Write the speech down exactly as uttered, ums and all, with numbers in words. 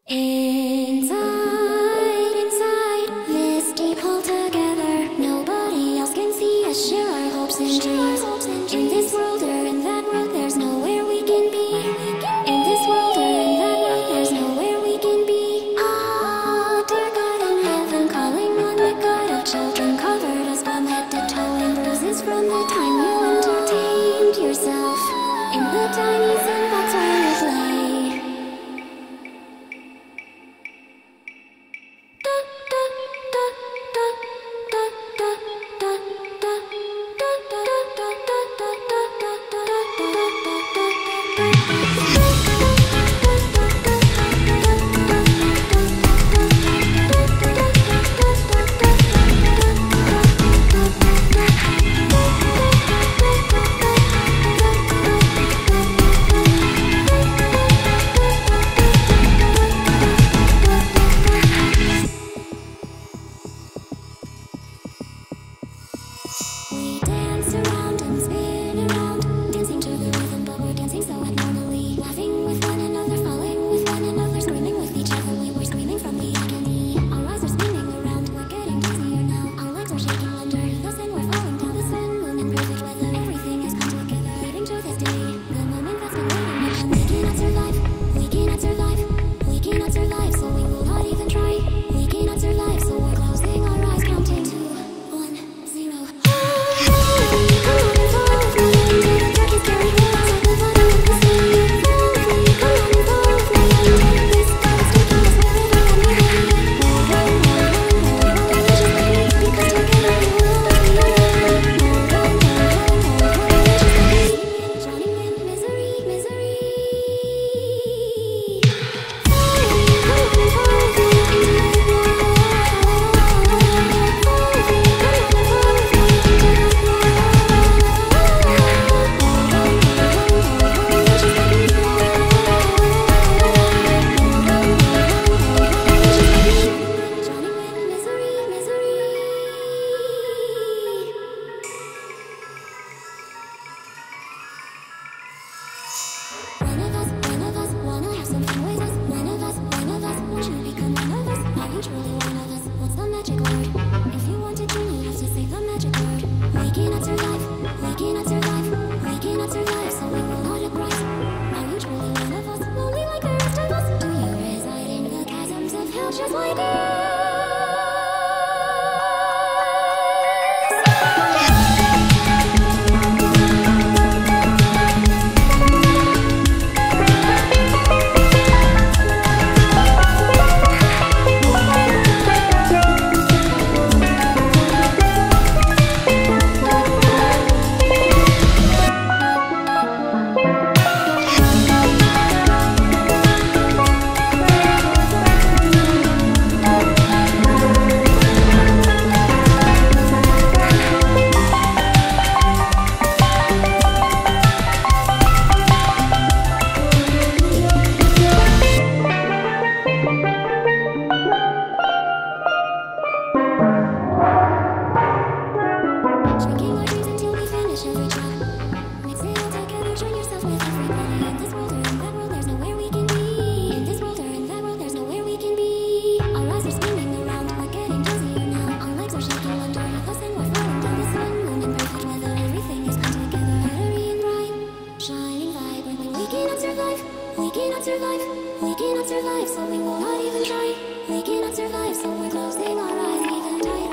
Inside, inside this deep hole together, nobody else can see us share our hopes and dreams. In this world or in that world, there's nowhere we can be. In this world or in that world, there's nowhere we can be. Ah, dear God in heaven, calling on the God of children, covered us from head to toe in bruises from the time you entertained yourself in the tiny sandbox where you play. We dance around and spin around, dancing to the rhythm, but we're dancing so abnormally. Laughing with one another, falling with one another, screaming with each other. We were screaming from the agony. Our eyes are spinning around, we're getting dizzier now. Our legs are shaking under the sun, we're falling down the sun, moon and perfect weather. Everything has come together, leading to this day, the moment that's been waiting to come. We cannot survive, we cannot survive, we cannot survive, so we will not even try. We cannot survive, so we're closing our eyes, counting to one, zero. One of us, one of us, wanna have some fun with us. One of us, one of us, want you to become one of us. Are you truly one of us? What's the magic word? If you want to dream, you have to say the magic word. We cannot survive, we cannot survive, we cannot survive, so we will not uprise. Are you truly one of us? Lonely like the rest of us? Do you reside in the chasms of hell just like us? Drinking our dreams until we finish every drop. Mix it all together, join yourself with everybody. In this world or in that world, there's nowhere we can be. In this world or in that world, there's nowhere we can be. Our eyes are spinning around, we're getting dizzier now. Our legs are shaking under the sun, we're falling down the sun, moon and perfect weather. Everything has come together, buttery and bright, shining vibrantly. We cannot survive, we cannot survive, we cannot survive, so we will not even try. We cannot survive, so we're closing our eyes even tighter.